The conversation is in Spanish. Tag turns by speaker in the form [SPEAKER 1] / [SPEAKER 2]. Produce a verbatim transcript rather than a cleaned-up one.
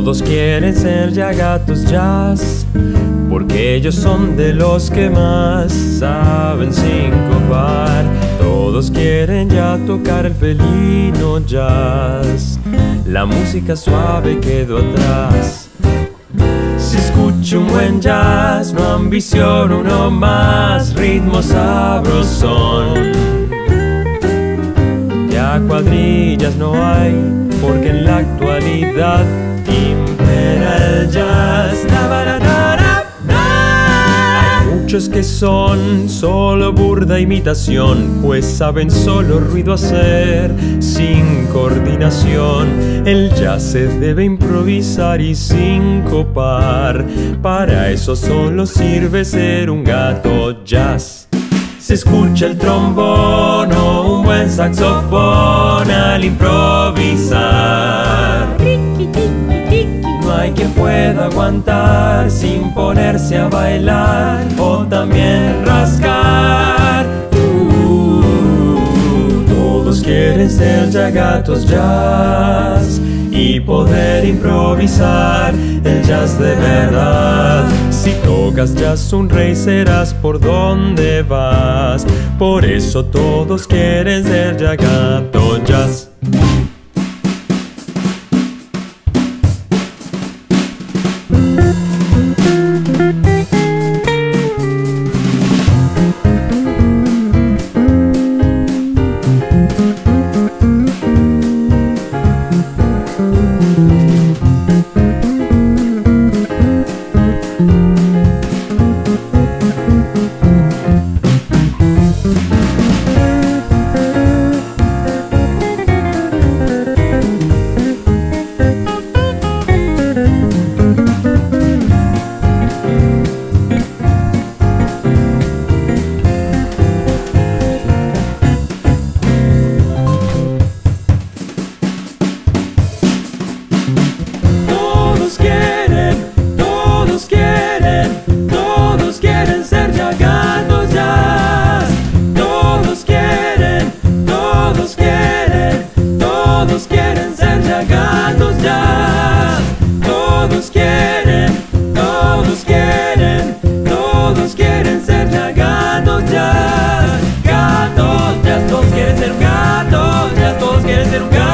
[SPEAKER 1] Todos quieren ser ya gatos jazz, porque ellos son de los que más saben sincopar. Todos quieren ya tocar el felino jazz, la música suave quedó atrás. Si escucho un buen jazz, no ambiciono uno más, ritmo sabrosón. Ya cuadrillas no hay, porque en la actualidad impera el jazz. Hay muchos que son solo burda imitación, pues saben solo ruido hacer sin coordinación. El jazz se debe improvisar y sincopar, para eso solo sirve ser un gato jazz. Se escucha el trombón o un buen saxofón al improvisar. No hay quien pueda aguantar sin ponerse a bailar o también rascar. Uh, todos quieren ser ya gatos jazz y poder improvisar el jazz de verdad. Si tocas jazz un rey serás por donde vas, por eso todos quieren ser ya gatos jazz.
[SPEAKER 2] Gatos, ya todos quieren ser un gato, ya todos quieren ser un gato.